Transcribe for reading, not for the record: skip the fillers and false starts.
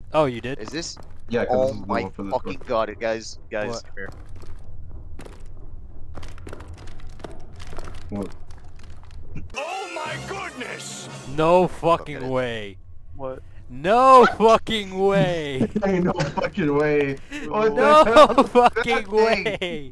Oh, you did? Is this? Yeah, because Oh this is the my one for this fucking one. god, guys, What? come here. What? Oh my goodness! No Look at fucking it. way. What? No fucking way. Ain't no fucking way. What No the hell? fucking That thing. way.